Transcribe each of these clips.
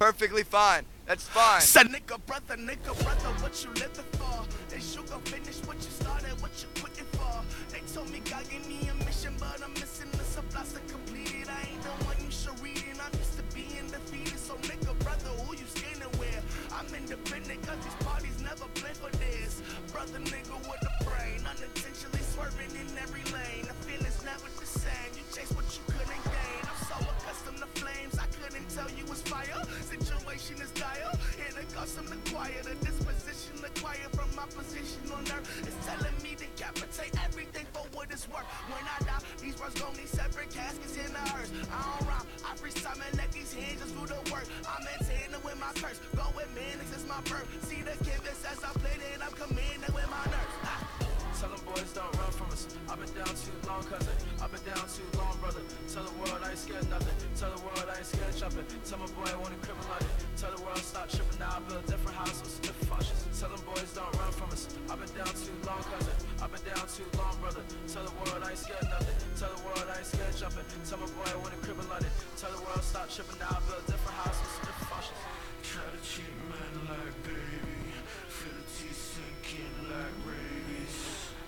perfectly fine. That's fine. Said nigga brother, what you living for? They sugar finish what you started, what you quitting for? They told me God gave me a mission, but I'm missing the supplies to complete it. I ain't the one you should read it. I'm used to being defeated. So nigga brother, who you standing with? I'm independent cause these parties never play for this. Brother nigga with a brain, unintentionally swerving in every lane. The feeling's never the same. You chase what you couldn't gain. I'm so accustomed to flames, I couldn't tell you it's fire. Situation is dire. Here to custom the choir. The disposition acquired from my position on earth is telling me to decapitate everything for what it's worth. When I die, these words gon' need separate caskets in the hearse. I don't rhyme, I freestyle and let these hands just do the work. I'm maintaining with my curse. Go with man, this is my birth. See the canvas as I play it, I'm commanding with my nerves. Tell them boys don't run from us. I've been down too long, cousin. I've been down too long, brother. Tell the world I ain't scared nothing. Tell the world I ain't scared jumping. Tell my boy I want a crib in London. Tell the world stop tripping now. I build a different house with stiff cautious. Tell them boys don't run from us. I've been down too long, cousin. I've been down too long, brother. Tell the world I ain't scared nothing. Tell the world I ain't scared jumping. Tell my boy I want a crib in London. Tell the world stop tripping now. I build a different house with stiff cautious. Try to cheat man like baby. Feel the teeth sinking like rabies.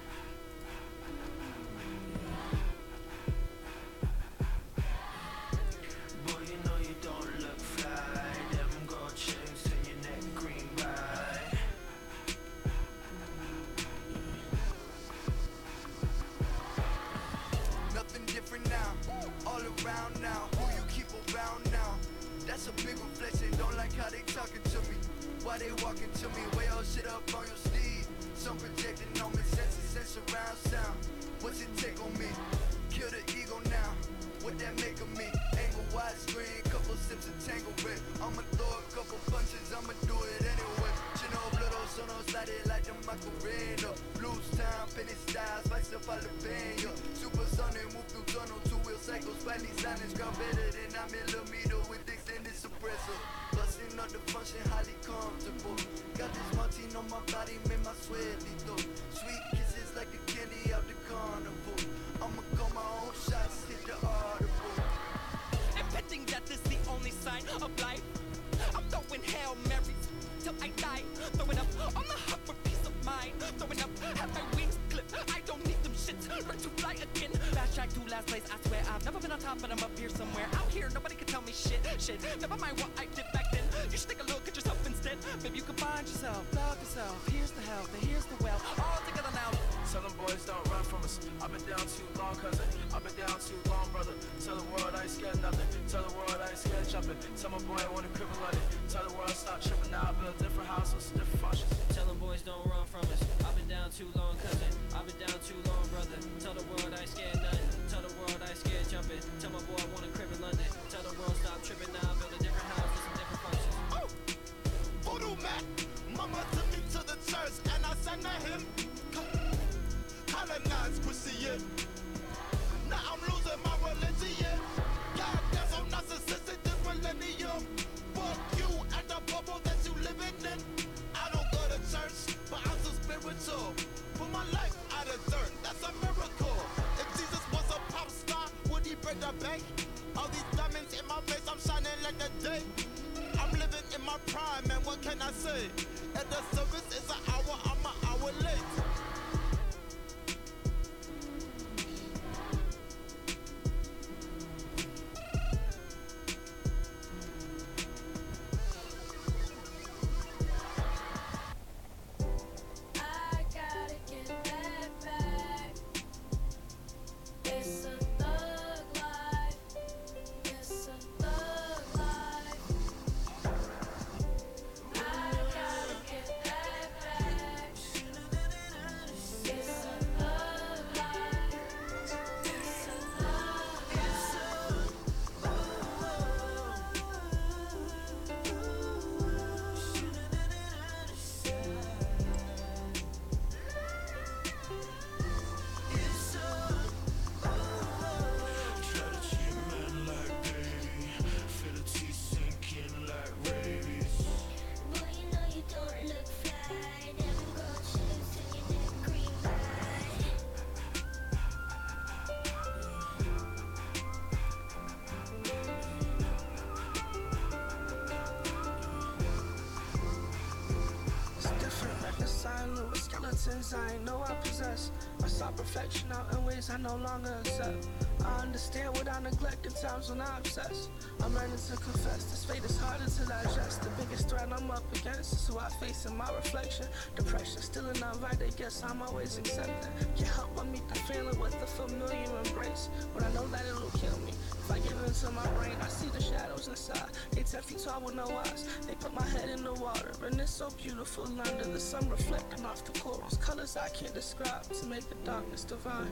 Boy, you know you don't look fly. Them gold chains in your neck, green by. Nothing different now, all around now. Who you keep around now? That's a big reflection. Don't like how they talking to me. Why they walking to me? Way all shit up on your sleeve. Some projecting on me, senses and surround sound. What's it take on me? Kill the ego now. What that make of me? Angle widescreen, couple sips of tangle with. I'ma throw a couple punches, I'ma do it anyway. Chino, blood, sono, slide it like the Macarena. Blues time, penny styles, vice up jalapeno. Super sonic, move through tunnel, two-wheel cycles. Finally silence, ground better than a millimeter with extended suppressor. Busting up the function, highly comfortable. Got this Martine on my body, made my sweat lethal. Sweet kisses like the candy out the carnival. I'ma call my own shots, hit the audible. Impending death is the only sign of life. I'm throwing Hail Marys till I die. Throwing up on the hub for peace of mind. Throwing up, have my wings clipped. I don't need them shits. Learn to fly again. Fast track to last place. I swear I've never been on top, but I'm up here somewhere. Out here, nobody can tell me shit. Never mind what I did back then. You should take a look at yourself instead. Maybe you can find yourself, love yourself. Here's the help, and here's the well. All together now. Tell them boys don't run from us. I've been down too long, cousin. I've been down too long, brother. Tell the world I ain't scared nothing. Tell the world I ain't scared jumping. Tell my boy I want a crib in London. Tell the world stop tripping now. I build a different house with different cautious. Tell them boys don't run from us. I've been down too long, cousin. I've been down too long, brother. Tell the world I ain't scared nothing. Tell the world I ain't scared jumping. Tell my boy I want a crib in London. Tell the world stop tripping now. I build a different house with some different functions. Oh, voodoo man, mama took me to the church and I sang to him. Colonized Christian. Now I'm losing my religion. God, that's so narcissistic, this millennium. Fuck you and the bubble that you living in. I don't go to church, but I'm so spiritual. Put my life out of dirt, that's a miracle. If Jesus was a pop star, would he break the bank? All these diamonds in my face, I'm shining like the day. I'm living in my prime, man, what can I say? If the service is an hour, I'm an hour late. battling with skeletons I ain't know I possess. I saw perfection out in ways I no longer accept. I understand what I neglect in times when I obsess. I'm learning to confess, this fate is harder to digest. The biggest threat I'm up against is who I face in my reflection. Depression still an uninvited guess I'm always accepting. Can't help but meet the feeling with a familiar embrace, but I know that it'll kill me. If I give into my brain, I see the shadows inside. They 10 feet tall with no eyes. They put my head in the water, and it's so beautiful under the sun reflecting off the corals. Colors I can't describe to make the darkness divine.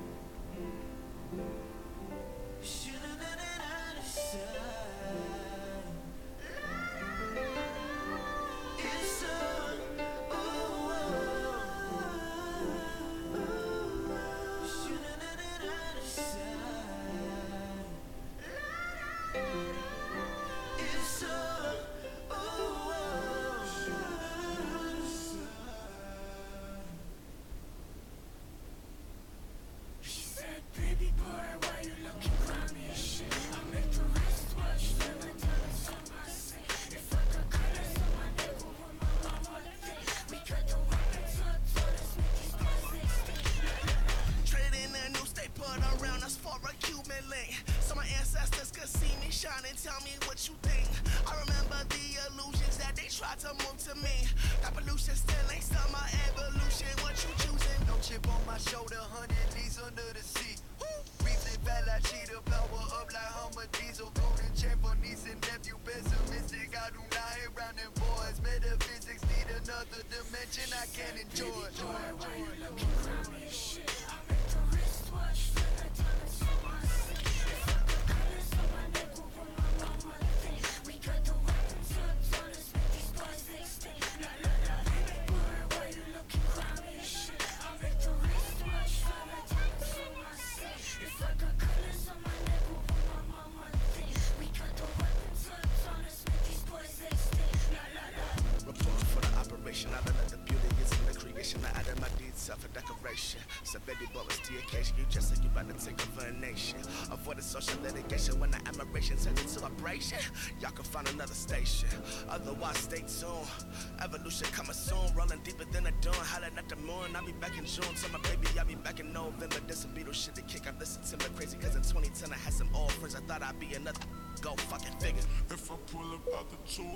and tell me what you think. I remember the illusions that they tried to move to me. That pollution still ain't still my evolution. What you choosing? No chip on my shoulder, 100 knees under the sea. Reason fat like cheetah, power up like Hummer Diesel. Golden chain for niece and nephew, pessimistic. I do not hate round them boys. Metaphysics need another dimension I can't enjoy. Why you looking crummy shit? I make the wristwatch feel like diamonds on my skin. If I got colors on my neck, what my mama think? We got the weapons up, on us, make these boys extinct. La la la, baby boy, why you looking crummy shit? I make the wristwatch feel like diamonds on my skin. If I got colors on my neck, what my mama think? We got the weapons up, on us, make these boys extinct. La la la. Report for the operation. I learned that the beauty is in the creation. I added my deeds, self a decoration. So baby boy, it's the occasion. You just said you about to take over a nation. Avoided social litigation when the admiration turns into abrasion. Y'all can find another station. Otherwise, stay tuned. Evolution coming soon. Rolling deeper than a dawn. Hollering at the moon. I'll be back in June. Tell my baby I'll be back in November. There's some Beatles shit to kick. I've listened to me crazy. Cause in 2010 I had some old friends. I thought I'd be another. Go fucking figure. If I pull up out the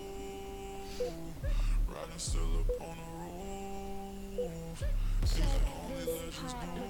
tube, riding still up on the roof. These are only legends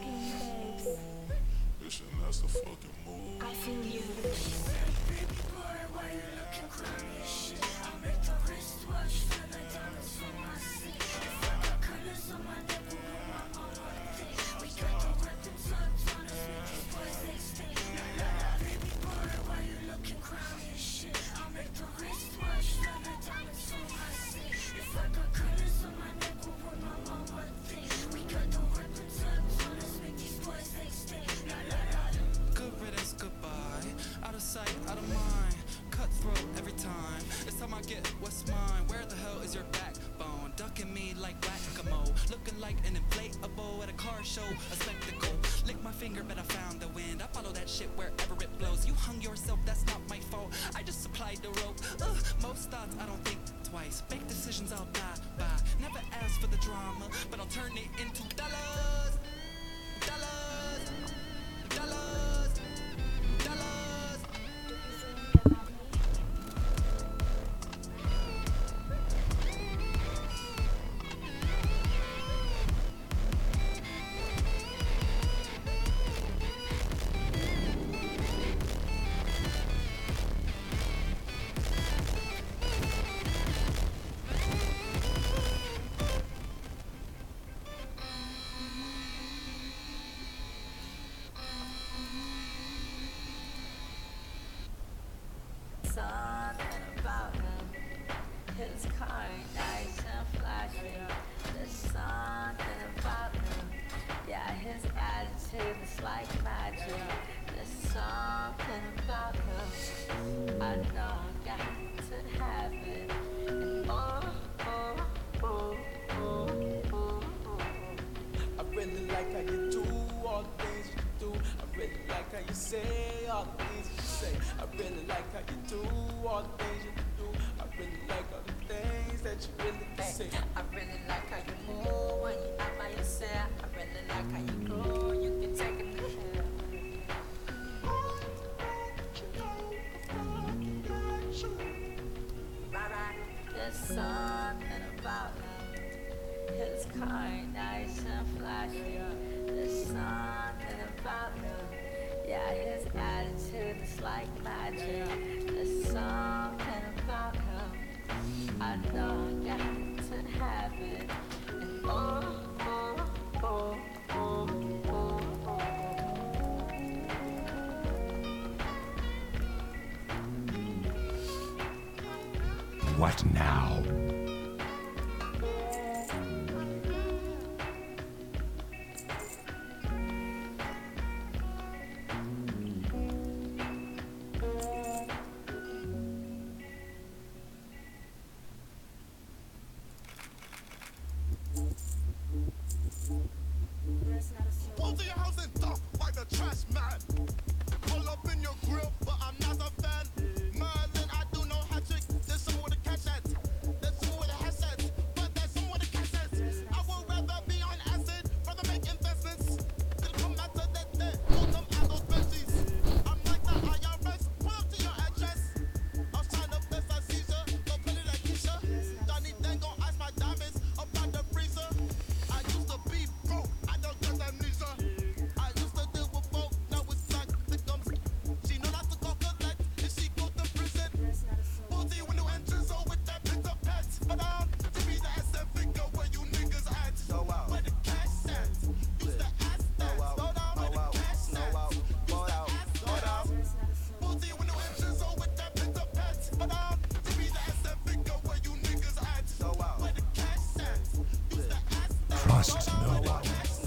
do. Bitch, and that's the fucking move. I feel you. She said, baby boy, why you looking crummy shit? I make the wristwatch feel like diamonds on my skin. If I got colors on my neck, what my mama think? We got the weapons up, on us, make these boys extinct. La la la, baby boy, why you looking crummy shit? I make the wristwatch feel like diamonds on my skin. If I got colors on my neck, what my mama think? We got the weapons up, on us, make these boys extinct. La la la. Good riddance, goodbye. Out of sight, out of mind. Cutthroat every time. It's time I get what's mine. Where the hell is your backbone? Ducking me like whack-a-mole. Looking like an inflatable at a car show. A spectacle. Lick my finger, but I found the wind. I follow that shit wherever it blows. You hung yourself, that's not my fault. I just supplied the rope. Most thoughts I don't think twice. Fake decisions I'll die by. Never ask for the drama, but I'll turn it into dollars. Dollars. Dollars. Dollars. Something about him, his car ain't nice and flashy. There's something about him, yeah, his attitude is like magic. There's something about him, I know I got to have it. And I really like how you do all the things you do. I really like how you say all the things you say. I really like how you do all the things you do. I really like all the things that you really say. I really like how you move when you say I really like how you grow. You can take it to hell. There's something about him. His car ain't nice and flashy. There's something about him. Yeah, his attitude is like magic. There's something about him. I know I got to have it. And oh, oh, oh, oh, oh, oh. What now? Pull to your house and dump like a trash man. Pull up in your grill, but I'm not a fan. Merlin, I do no hat trick. There's someone to catch that. There's someone with a hashtag, but there's someone to catch that. I would rather be on acid, rather make investments. Then come back to that day, hold them at those benches. I'm like the IRS, pull up to your address. I'm trying to bless a seizure, go play that Keisha. Johnny then gon' ice my diamonds up by the freezer. I used to be broke, I don't get amnesia. I used to deal with folk, now it's like victims. She know not to go collect, and she go to prison. 40 with no entrance, oh, with that bit of pets. But to be the SM figure where you niggas at. Where the cash at? Use the ass that. Slow down, where the cash at? Use the ass that. 40 with no entrance, oh, with that bit of pets. But to be the SM figure where you niggas at. Where the cash at? Use the ass that. Trust no one.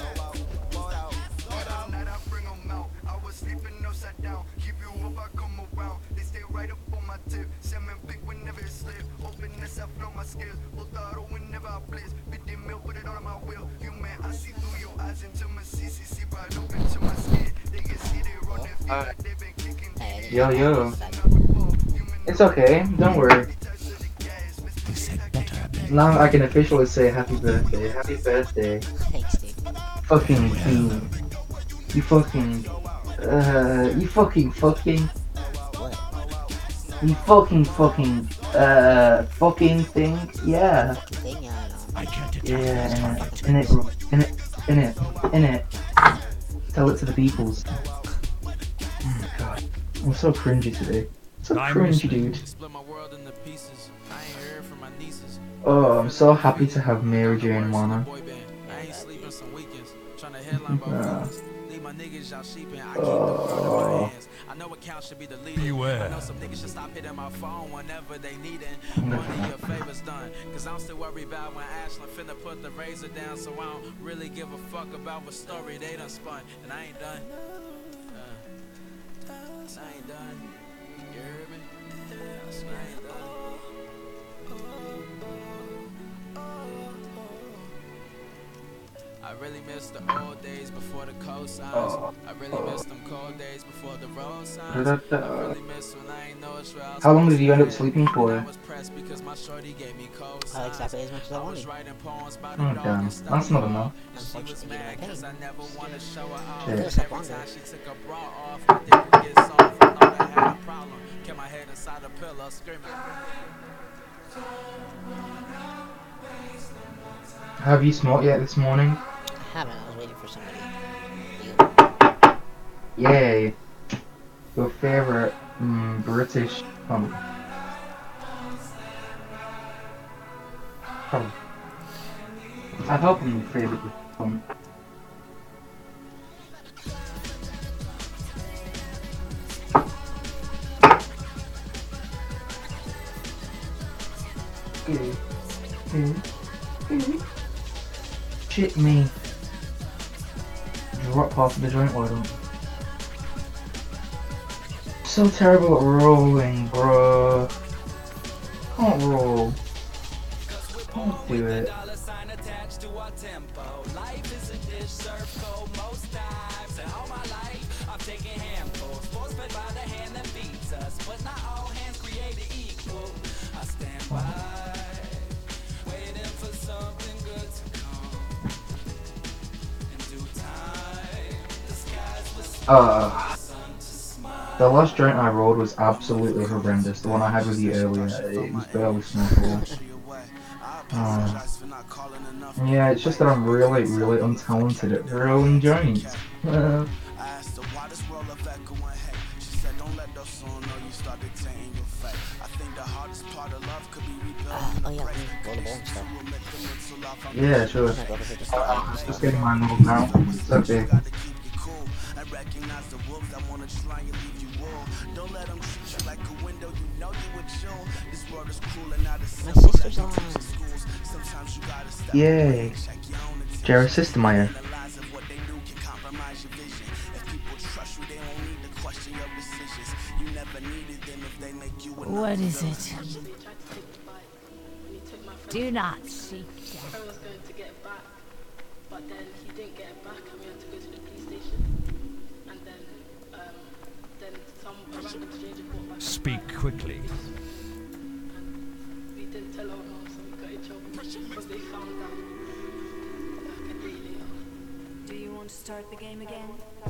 I was sleeping upside down. Keep you up, I come around. They stay right up on my tip. Salmon big whenever it slip. Openness, I flow my skills. Botaro whenever I blitz. 50 mil, put it on my wheel. You man, I see through your eyes into my CCC. Right up into my skin. They can see they run their feet like they've been kicking. Yo, yo. It's okay, don't worry. Now I can officially say happy birthday. Happy birthday. Fucking fiend. You fucking... You fucking... You fucking thing? Yeah. Yeah, in it. Tell it to the peoples. Oh my god. I'm so cringy today. So cringy, dude. Oh, I'm so happy to have Mary Jane Mana. Oh. Beware. I know some niggas should stop hitting my phone whenever they need it. One of your favors done. Cause I'm still worried about when Ashlyn finna put the razor down. So I don't really give a fuck about what story they done spun. And I ain't done. I ain't done. You heard me? I swear I ain't done. I really miss the old days before the cosigns. I really miss them cold days before the road signs. I really miss when I ain't know it's real. How long did you end up sleeping for? I was pressed because my shorty gave me cold signs. Exactly as much as I wanted. Oh damn, that's not enough. She was mad because I never wanted to show her off. Shit. Every time she took a bra off, I didn't get soft. I thought I had a problem. Kept my head inside a pillow, screaming. Have you smoked yet this morning? I haven't, I was waiting for somebody. Yay. Your favorite British punk. Probably. I hope I'm your favorite punk. Shit me. Drop half of the joint, why don't? So terrible at rolling, bro. Can't roll. Can't do it. Life is a dish served cold most times, and all my life I've taken handfuls, force fed by the hand that feeds us, but not all hands created equal. I stand by, waiting for something good to come. The last joint I rolled was absolutely horrendous. The one I had with you earlier, it was barely smokable. Yeah, it's just that I'm really, really untalented at rolling joints. Oh yeah, go to bowling stuff. Yeah, sure. I'm just getting mine rolled now. It's okay. My sister's on. Yay. Jared's sister Maya. What is it? Do not seek death. I was going to get it back, but then he didn't get it back and we had to go to the police station. And then some random stranger brought back. Speak quickly. We didn't tell our mom, so we got in trouble because they found out like a day later. Do you want to start the game again?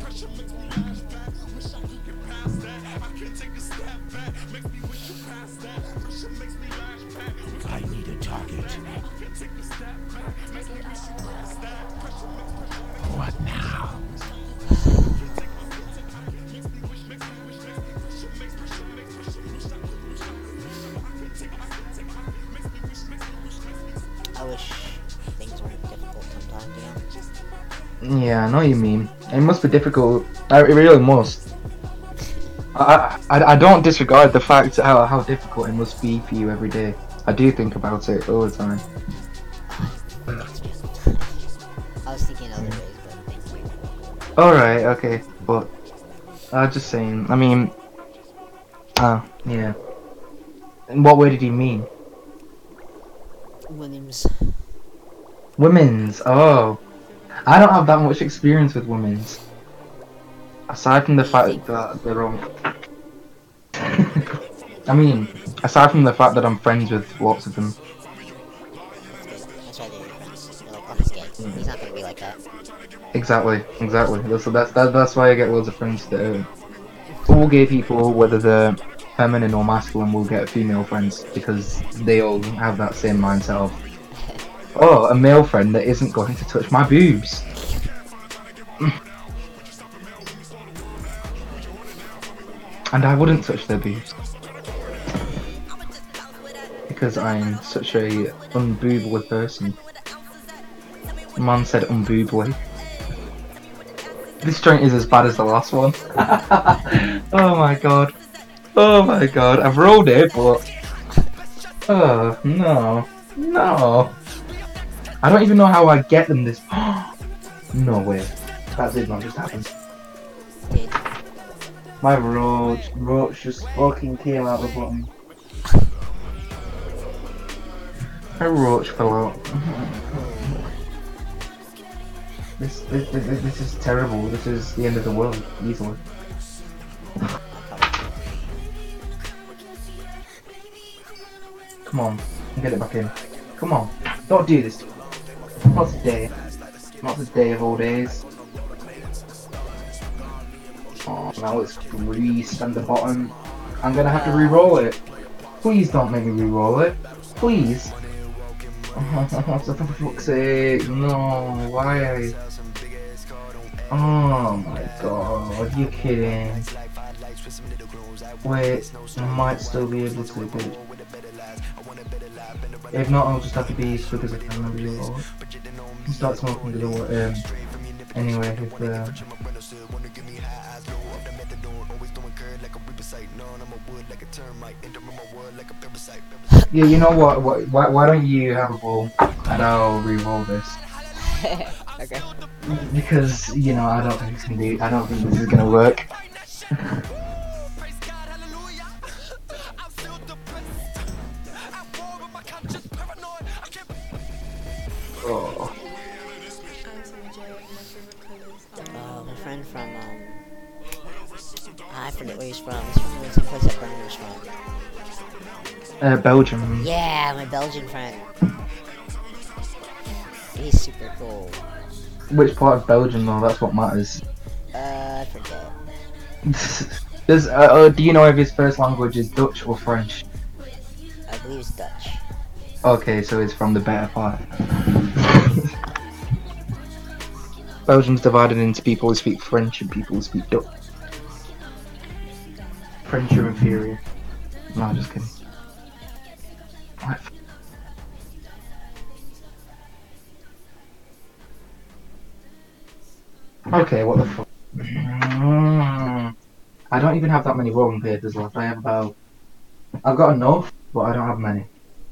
I need a target. What now? I wish things weren't difficult sometimes, you know? Yeah, I know what you mean. It must be difficult. It really must. I don't disregard the fact how difficult it must be for you every day. I do think about it all the time. I was thinking other ways, but thank you. Alright, okay, but I was just saying, I mean, yeah. In what way did he mean? Williams. Women's, oh. I don't have that much experience with women's. Aside from the fact that they're wrong. I mean, aside from the fact that I'm friends with lots of them. That's why they're your friends. You're like, oh, he's gay. He's not gonna be like that. Exactly. That's why I get loads of friends that are all gay people, whether they're feminine or masculine, will get female friends because they all have that same mindset of, oh, a male friend that isn't going to touch my boobs. And I wouldn't touch their boobs. Because I'm such a unboobly person. Man said unboobly. This joint is as bad as the last one. Oh my god. Oh my god. I've rolled it, but... Oh, no. No. I don't even know how I get them this... No way. That did not just happen. My roach just fucking came out the bottom. My roach fell out. This is terrible. This is the end of the world, easily. Come on, get it back in. Come on, don't do this. Not today. Not the day of all days. Oh, now it's greased on the bottom. I'm gonna have to re-roll it. Please don't make me re-roll it. Please. Oh, for fuck's sake. No, why? Oh my god, you're kidding. Wait, I might still be able to do it. If not, I'll just have to be as quick as I can and re-roll it. And start smoking the door. Anyway, if yeah, you know what? Why don't you have a ball and I'll re-roll this? Okay. Because you know I don't think this is gonna work. Oh. My friend from I forget where he's from. He's from the same place that Brendan from. Belgium. Yeah, my Belgian friend. He's super cool. Which part of Belgium though? That's what matters. I forget. Do you know if his first language is Dutch or French? I believe it's Dutch. Okay, so it's from the better part. Belgium's divided into people who speak French and people who speak Dutch. French are inferior. No, I'm just kidding. What? Okay, what the fuck? I don't even have that many rolling papers left. I've got enough, but I don't have many.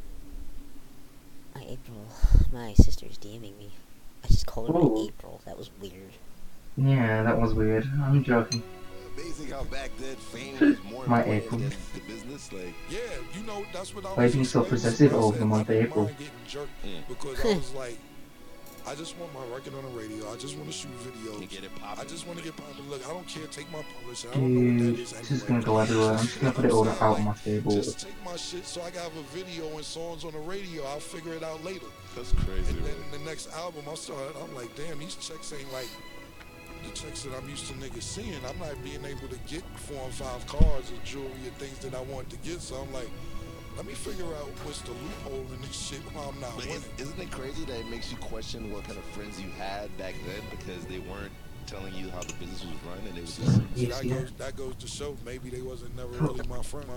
April, my sister's DMing me. I just called her Ooh. April. That was weird. Yeah, that was weird. I'm joking. Amazing how back then fame was more My important April. than the business. Like, Yeah, you know, that's what I Why are you being so possessive over the month of April? Because I was like, I just want my record on the radio. I just want to shoot videos. get it popping. I just want to get popping. Look, I don't care. Take my publisher. I don't know what that Dude, is this is anyway. gonna go everywhere. I'm just gonna put it all out on my table. Just take my shit so I can have a video and songs on the radio. I'll figure it out later. That's crazy, And then man. the next album, I'm like, damn, these checks ain't like the checks that I'm used to niggas seeing. I'm not being able to get 4 and 5 cars and jewelry and things that I want to get. So I'm like, let me figure out what's the loophole in this shit while I'm not But winning. isn't it crazy that it makes you question what kind of friends you had back then because they weren't telling you how the business was run and it was just Yes, yeah. That goes to show maybe they wasn't never really my friend.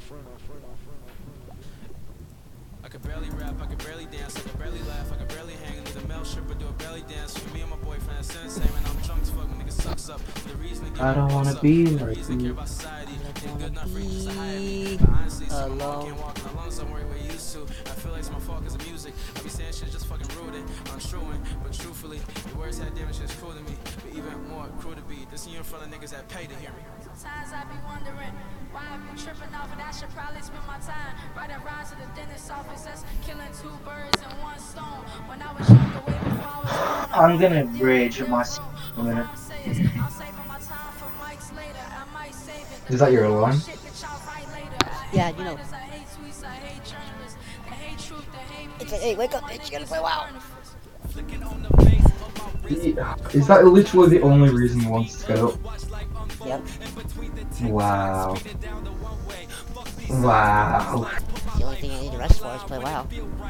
I could barely rap, I could barely dance, I could barely laugh, I could barely hang. Need a male stripper, do a belly dance. For me and my boyfriend, that's same. And I'm drunk as fuck, my nigga sucks up. The reason to give I don't wanna be like reason to care you. about society. Ain't good enough for you just to hire me. But honestly, see my mom can't walk along somewhere where you used to. I feel like it's my fault cause of music. I be saying shit just fucking rude and unstruing. But truthfully, the words had damage that's cruel to me. But even more cruel to be. This you in front of niggas that pay to hear me. Sometimes I be wondering why I be tripping off, and I should probably spend my time writing rhymes to the dentist's office. That's killing 2 birds in 1 stone. When I was younger, way before I was born, I'm gonna rage at my a minute. I'm saving my time for mics later. I might save it. Is that your alarm? Shit that y'all write later. I hate Yeah, you know. writers, I hate tweets, I hate journalists. They hate truth, they hate It's like, hey, wake up, bitch, you gotta play WoW. Is that literally the only reason he wants to get up? Yep. Wow. Wow. The only thing I need to rest for is play WoW.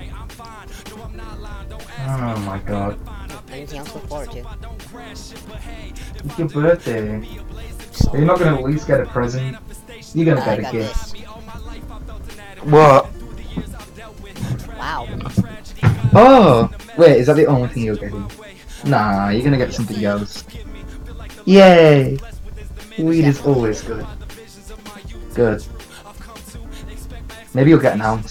Oh my god. Anything else to look forward to? It's your birthday. Are you not gonna at least get a present? You're gonna I get a got gift. this. What? Wow. Oh! Wait, is that the only thing you're getting? Nah, you're gonna get something else. Yay! Weed is always good. Good. Maybe you'll get an ounce.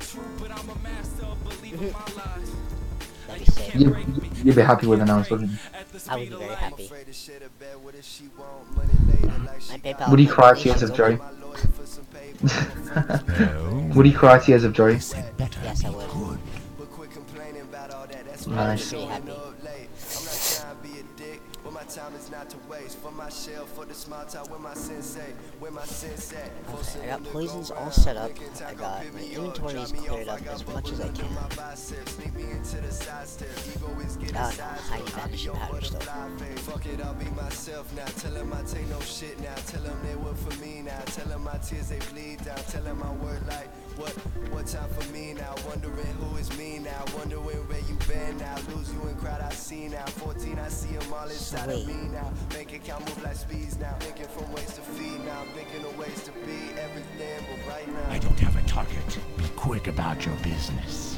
That'd be sick. You'd be happy with an ounce, wouldn't you? I would be very happy. My PayPal Would he cry tears of joy? Would he cry tears of joy? Yes, I would. Nice. Pretty happy. Okay, I got poisons all set up. I got my inventories cleared up as much as I can. Oh no, I need vanishing powder still. Fuck it, I'll be myself now. Tell them I take no shit now. Tell them they work for me now. Tell them my tears they bleed down. Tell them I work like what time for me now? Wondering who is me now. Wondering where you been now. Lose you in crowd I see now. 14 I see them all inside of me now. Bank account move like speeds now. Thinking from ways to feed now. Thinking of ways to be everything but right now. I don't have a target. Be quick about your business.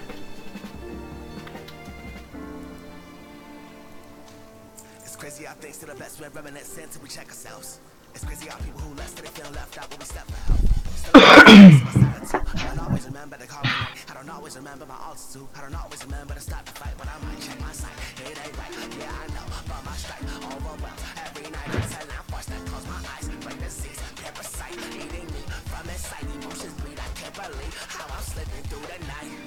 It's crazy how things to the best when reminiscing till we check ourselves. It's crazy how people who left till they feel left out when we step for help. I don't always remember the carbon. I don't always remember my altitude. I don't always remember to stop the fight, but I might check my sight. It ain't right, yeah I know, but my strike overwhelmed. Every night I tell I'm forced to close my eyes. Brain disease, parasite, eating me from inside. Emotions bleed, I can't believe how I'm slipping through the night.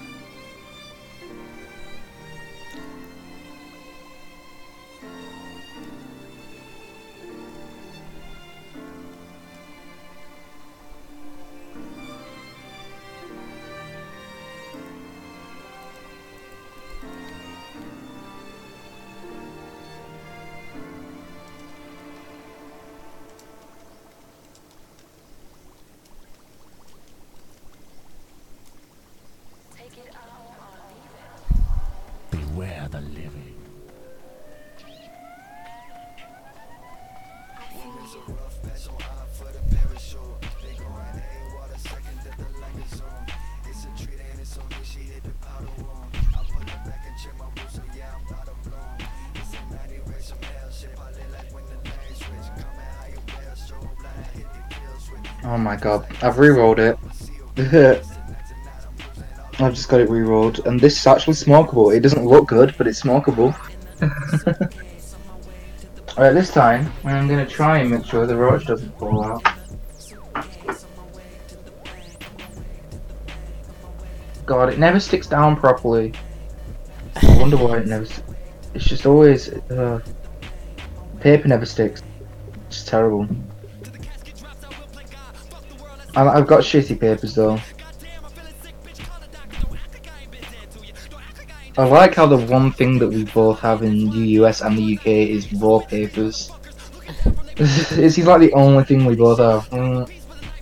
the living. Oh my god, I've re-rolled it. I've just got it re-rolled, and this is actually smokable. It doesn't look good, but it's smokable. Alright, this time, I'm gonna try and make sure the roach doesn't fall out. God, it never sticks down properly. I wonder why it never... It's just always... paper never sticks. It's terrible. I've got shitty papers though. I like how the one thing that we both have in the US and the UK is raw papers. It seems like the only thing we both have.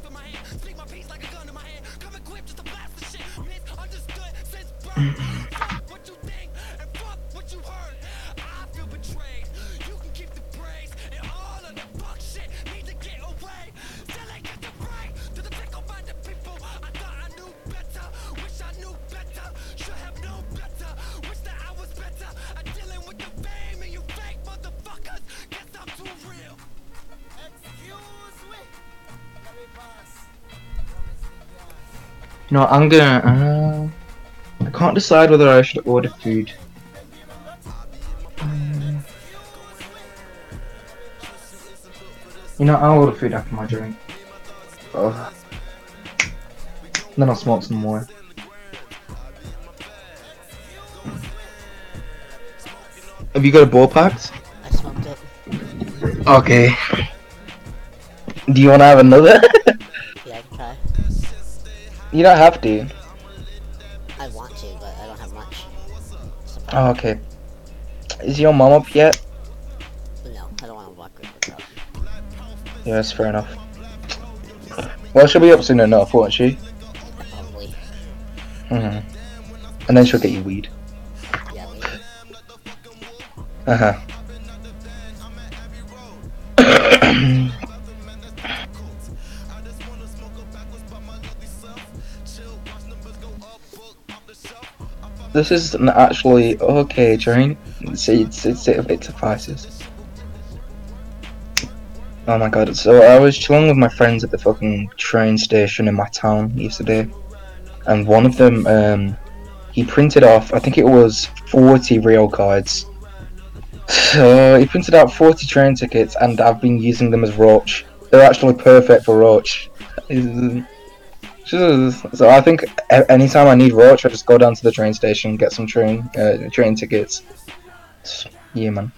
No, I'm gonna. I can't decide whether I should order food. You know, I'll order food after my drink. Oh. Then I'll smoke some more. Have you got a ball packed? I smoked it. Okay. Do you want to have another? Yeah, I can try. You don't have to. I want to, but I don't have much. Oh, okay. Is your mom up yet? No, I don't want to walk with her. Yeah, that's fair enough. Well, she'll be up soon enough, won't she? Probably. And then she'll get you weed. Yeah, weed. Uh-huh. This isn't actually okay, Jane. It suffices. Oh my god, so I was chilling with my friends at the fucking train station in my town yesterday, and one of them, he printed off, I think it was 40 rail cards. So he printed out 40 train tickets, and I've been using them as Roach. They're actually perfect for Roach. So I think anytime I need Roach, I just go down to the train station, get some train tickets. Yeah, man.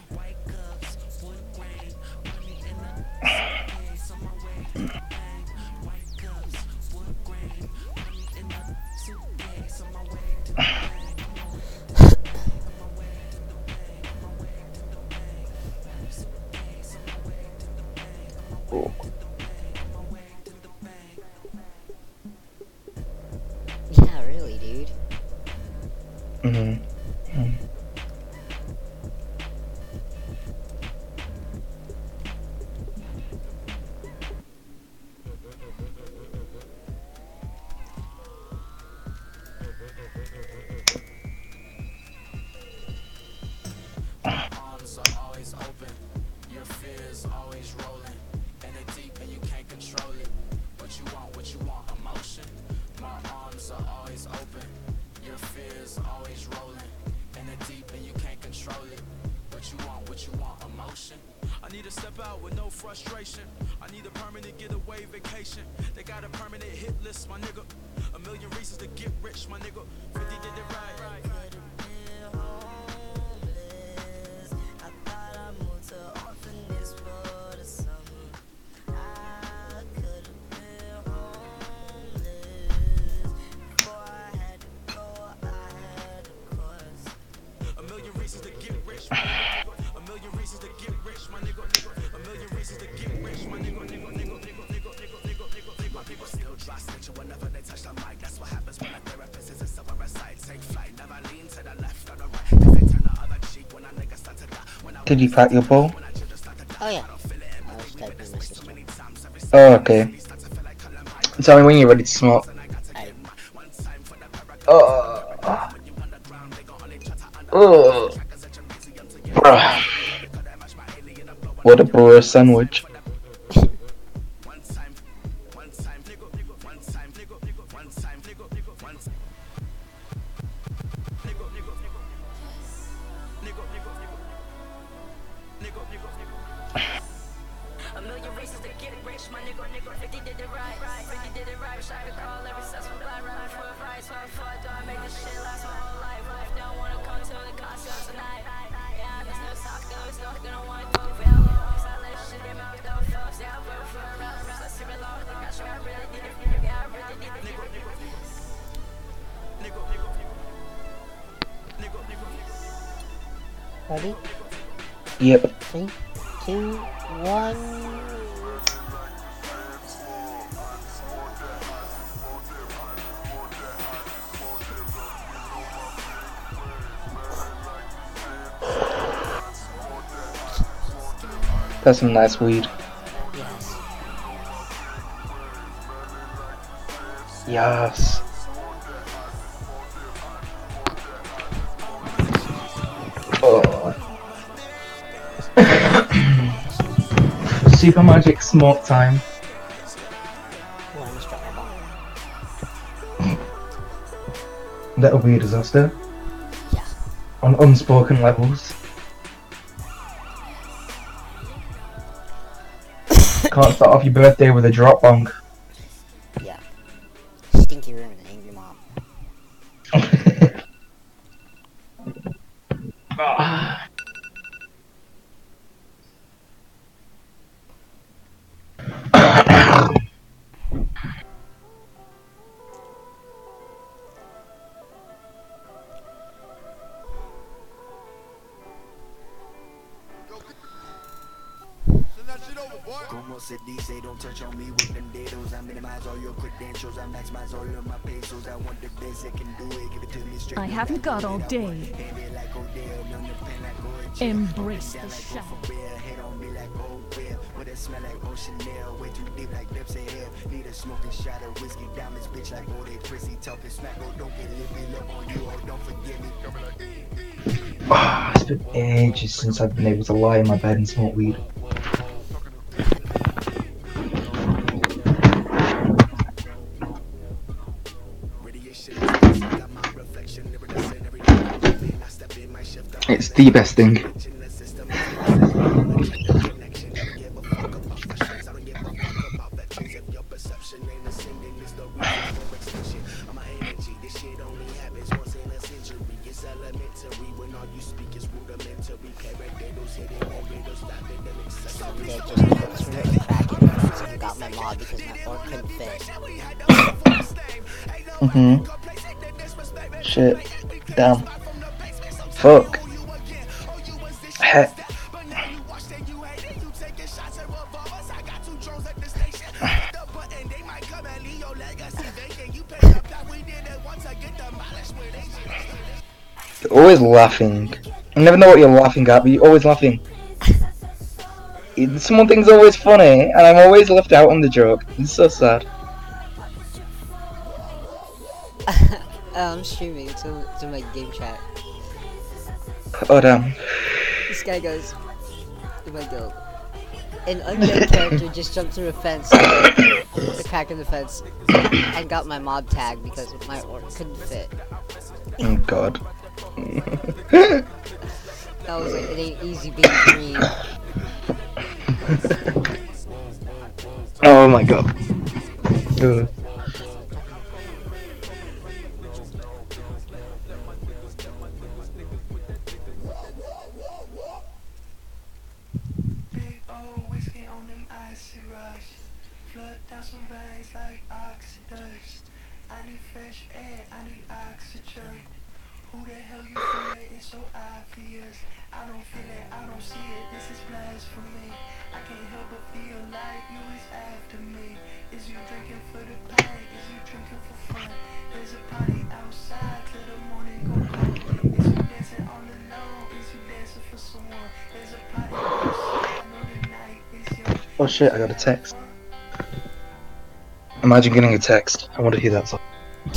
Oh. Yeah, really, dude. Arms are always open, your fears always rolling, and it deep and you can't control it. What you want, emotion. My arms are always open, your fears always rolling, and it deep and you can't control it. What you want, emotion. I need to step out with no frustration. I need a permanent getaway vacation. They got a permanent hit list, my nigga. A million reasons to get rich, my nigga. 50 did it right. Did you pack your bowl? Oh yeah. I was typing my sister. Oh, okay. Tell me when you're ready to smoke. Oh. Oh. Bruh. What a bro sandwich. A million races to get rich, my nigga, 50 did it right, 50 did it right, shot the call every successful black ride for a price, so do I make this shit last my whole life, don't wanna come to the concert tonight, yeah, there's no talk, it's not gonna want to go, I let shit in my mouth, fuck, yeah, I work for a round, let's see it long, I sure I really need it, yeah, I really need it, Ready? Yep. 3, 2, 1. That's some nice weed. Yes. Oh. Super magic smoke time. That'll be a disaster. Yeah. On unspoken levels. Can't start off your birthday with a drop bong. Yeah. Stinky room and an angry mom. Como se dice, don't touch on me with them dedos. I minimize all your credentials, I maximize all of my pesos. I want the best that can do it, give it to me straight. I haven't got all day. Embrace the shadow. Head on me like old beer, but it smell like ocean air. Way too deep like depths of hell. Need a smoking shot of whiskey, diamonds, bitch like all they prissy. Talking smack, oh don't get lippy, love on you, oh don't forget me. It's been ages since I've been able to lie in my bed and smoke weed. It's the best thing. Got my mod because my orc couldn't fit. Shit. Damn. Fuck. Heck. You're always laughing. I never know what you're laughing at, but you're always laughing. Someone thinks it's always funny, and I'm always left out on the joke. It's so sad. I'm streaming to my game chat. Oh damn. This guy goes, in my guild. An undead character just jumped through a fence, a crack in the fence, and got my mob tag because my orc couldn't fit. Oh god. That was like, it ain't easy being green. Oh my god. Ugh. Big old whiskey on them icy rush. Flood down some veins like oxidus. I need fresh air, I need oxygen. Who the hell you feel it? It's so obvious. I don't feel it, I don't see it. This is blasphemy. I can't help but feel like you is after me. Is you drinking for the pain? Is you drinking for fun? There's a party outside till the morning go come. Is you dancing on the low? Is you dancing for someone? There's a Oh shit, I got a text. Imagine getting a text. I wonder who that's on.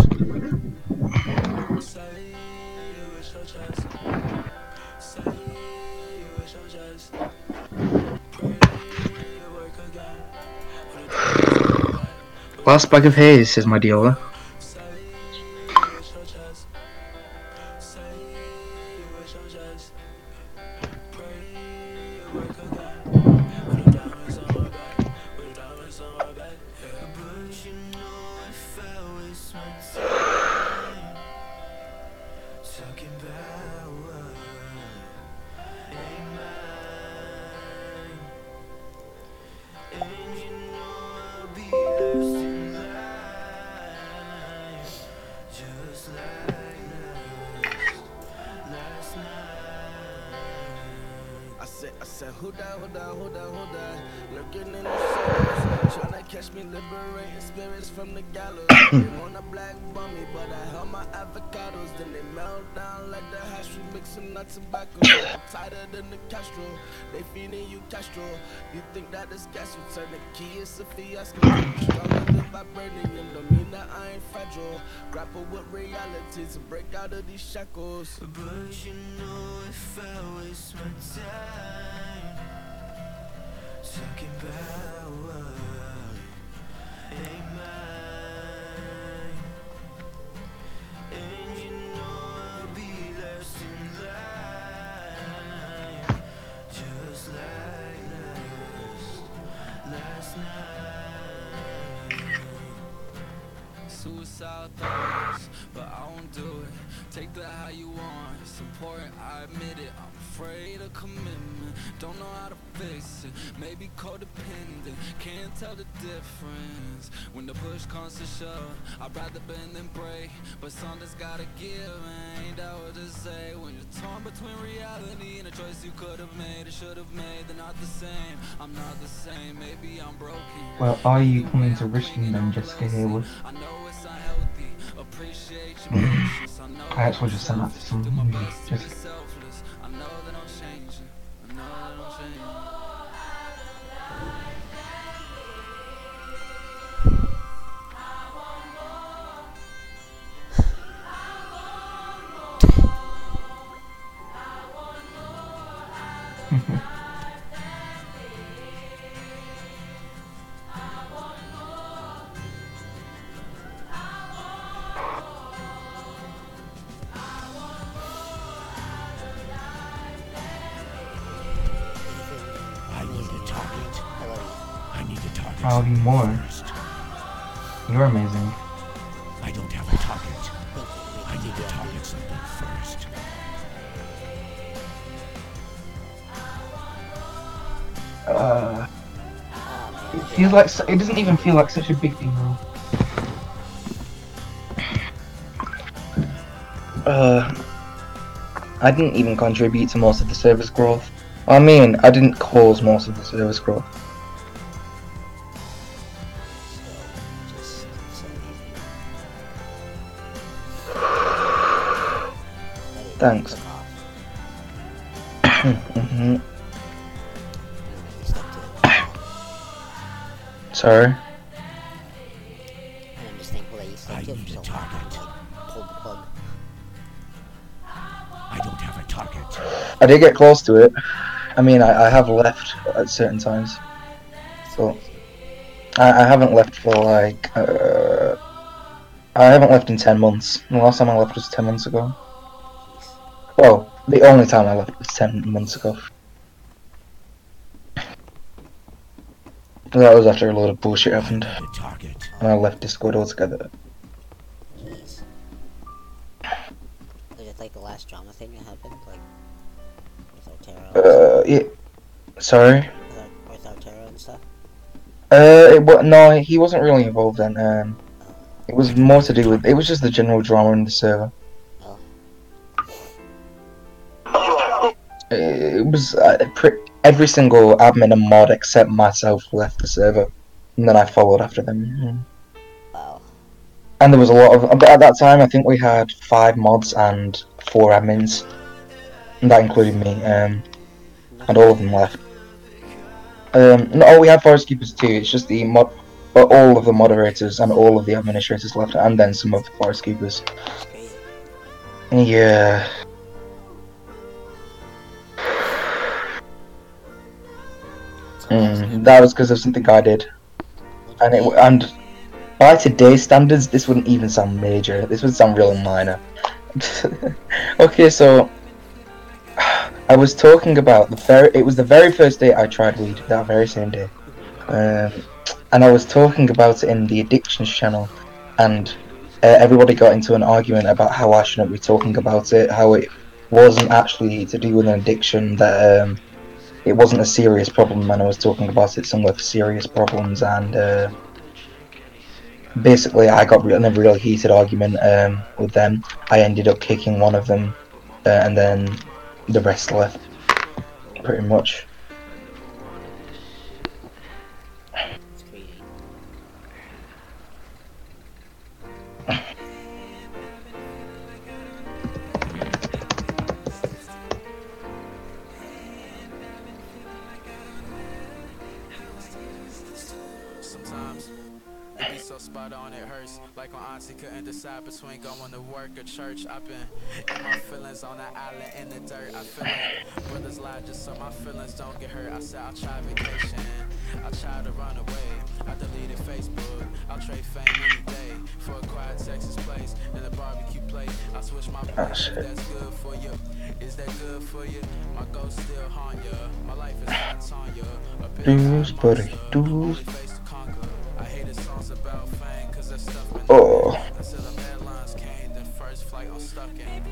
Last bag of haze, says my dealer. I said, who that? Lurking in the shadows, tryna catch me, liberating spirits from the gallows. They wanna black bomb me, but I held my avocados. Then they melt down like the hash, we mixing nuts and tobacco. I'm tighter than the Castro, they feeding you Castro. You think that this gas will turn the key, it's a fiasco. Stronger than vibranium, don't mean that I ain't fragile. Grapple with reality to break out of these shackles. But you know if I waste my time talking about what ain't mine, and you know I'll be last in line, just like last night. Suicide thoughts, but I won't do it. Take that how you want, it's important, I admit it. I'm afraid of commitment, don't know how to fix it. Maybe codependent, can't tell the difference. When the push comes to shove, I'd rather bend than break. But something's gotta give, ain't that what to say? When you're torn between reality and a choice you could have made, or should have made, they're not the same. I'm not the same, maybe I'm broken. Well, are you coming to Richmond then, Jessica Haywood? I know it's unhealthy, appreciate your patience. I actually just sent that to some Jessica. I know that I'm changing. I know that I'm changing. I'll be more. You're amazing. I don't have a target. I need to target something first. It feels like it doesn't even feel like such a big deal. I didn't even contribute to most of the service growth. I mean, I didn't cause most of the service growth. Thanks. Sorry. And I'm just thankful that you stuck to him so hard. Pulled the plug. I don't have a target. I did get close to it. I mean, I have left at certain times. So I haven't left for like I haven't left in 10 months. The last time I left was 10 months ago. Well, the only time I left was 10 months ago. That was after a lot of bullshit happened. And I left Discord altogether. Jeez. Was it like the last drama thing that happened? Like, with Altero? Yeah. Sorry? With Altero and stuff? No, he wasn't really involved then. It was more to do with, it was just the general drama in the server. It was every single admin and mod except myself left the server, and then I followed after them. Wow. And there was a lot of, at that time I think we had 5 mods and 4 admins, and that included me, and all of them left. No, we had Forest Keepers too. It's just the all of the moderators and all of the administrators left, and then some of the Forest Keepers. Yeah. That was because of something I did, and by today's standards, this wouldn't even sound major. This would sound real minor. Okay, so I was talking about it was the very first day I tried weed, that very same day, and I was talking about it in the addictions channel, and everybody got into an argument about how I shouldn't be talking about it, how it wasn't actually to do with an addiction, that it wasn't a serious problem, and I was talking about it some with serious problems, and basically I got in a real heated argument with them. I ended up kicking one of them, and then the rest left, pretty much. Sometimes it be so spot on it hurts. Like when auntie couldn't decide between going to work or church. I've been in my feelings on that island in the dirt. I feel like brothers lie just so my feelings don't get hurt. I said I'll try vacation, I tried to run away, I deleted Facebook, I'll trade fame any day for a quiet Texas place and a barbecue plate. I switch my place if that's good for you. Is that good for you? My ghost still haunt ya. My life is hot on ya. A big only face to conquer. I hated songs about fame cause that stuff been until the headlines came, then first flight I'm stuck in.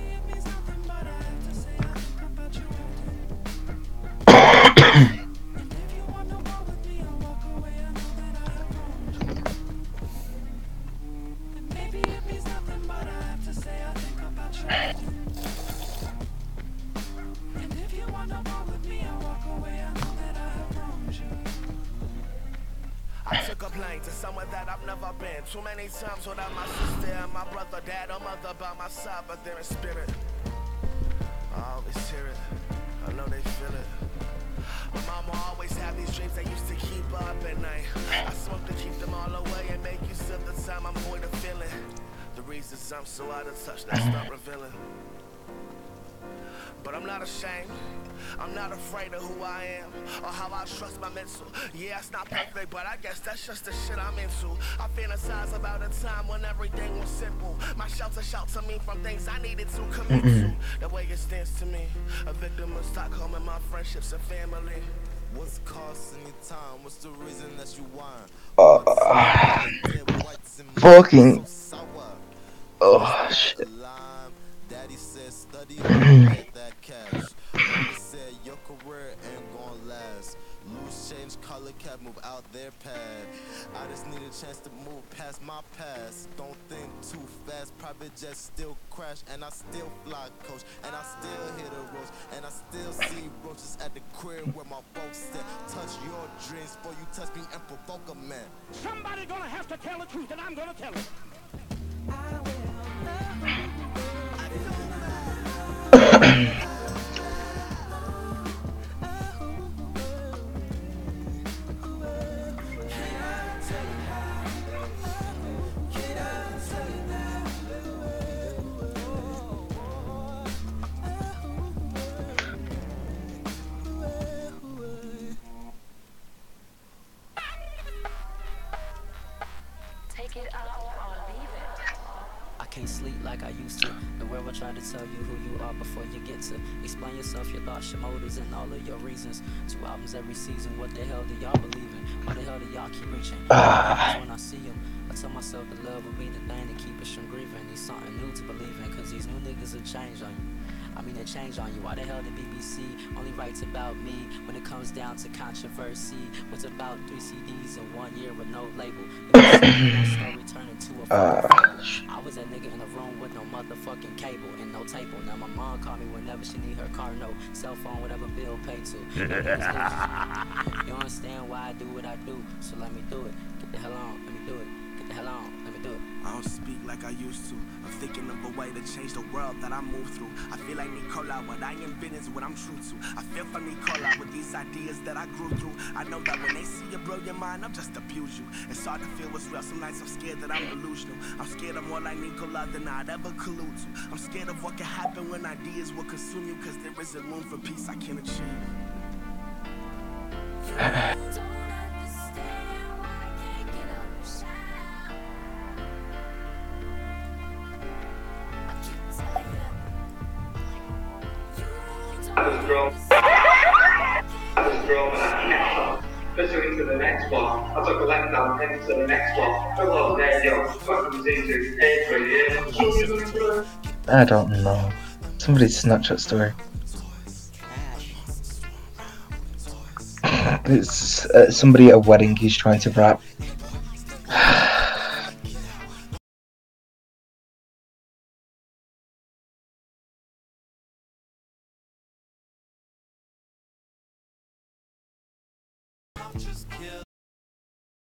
I took a plane to somewhere that I've never been. Too many times without my sister and my brother, dad, or mother by my side, but they're in spirit. I always hear it, I know they feel it. My mama always had these dreams that used to keep her up at night. I smoke to keep them all away and make use of the time I'm void of feeling. The reasons I'm so out of touch, that's not revealing. But I'm not ashamed, I'm not afraid of who I am or how I trust my mental. Yeah, it's not perfect, but I guess that's just the shit I'm into. I fantasize about a time when everything was simple. My shelter sheltered me from things I needed to commit to. The way it stands to me, a victim of Stockholm and my friendships and family. What's costing you time? What's the reason that you whine? Fucking. Oh shit. Daddy said study get that cash. Mama said your career ain't gonna last. Loose change, color cap, move out their pad. I just need a chance to move past my past. Don't think too fast, private jet still crash. And I still fly coach, and I still hit a roach. And I still see roaches at the crib where my folks said, touch your dreams before you touch me and provoke a man. Somebody gonna have to tell the truth, and I'm gonna tell it. Take it out or leave it. I can't sleep like I used to. The world will try to tell you who you are before you get to explain yourself, your thoughts, your motives, and all of your reasons. 2 albums every season. What the hell do y'all believe in? Why the hell do y'all keep reaching? When I see them, I tell myself that love will be the thing to keep us from grieving. Need something new to believe in, cause these new niggas will change on you. I mean, they change on you. Why the hell the BBC only writes about me when it comes down to controversy? What's about 3 CDs in 1 year with no label? Story turning to a I was that nigga in a room with no motherfucking cable and no tape on. Now my mom called me whenever she need her car, no cell phone, whatever bill paid to. You understand why I do what I do, so let me do it. Get the hell on, let me do it. Get the hell on, let me do it. I don't speak like I used to. I'm thinking of a way to change the world that I move through. I feel like Nicola, what I invent is what I'm true to. I feel for Nicola with these ideas that I grew through. I know that when they see you blow your mind, I'll just abuse you. It's hard to feel what's real. Some nights I'm scared that I'm delusional. I'm scared I'm more like Nicola than I'd ever collude to. I'm scared of what can happen when ideas will consume you, cause there isn't room for peace I can achieve. Pursuing to the next one. I took a left down, heading to the next one. Hello there, yo. What comes into April, I don't know. Somebody's Snapchat story. It's somebody at a wedding he's trying to rap.